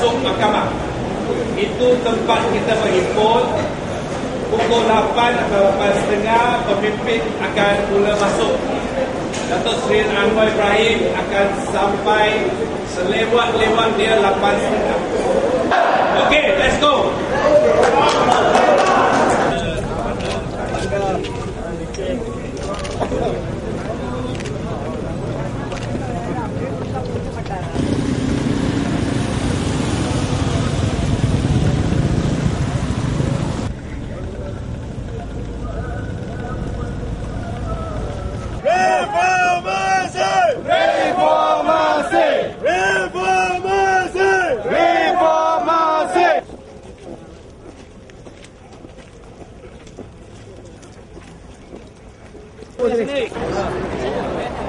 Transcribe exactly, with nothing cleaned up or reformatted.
masuk mahkamah. Itu tempat kita berhimpun. Pukul lapan atau lapan setengah pemimpin akan mula masuk. Datuk Seri Anwar Ibrahim akan sampai selewat-lewat dia lapan setengah. Okay, let's go. Sini.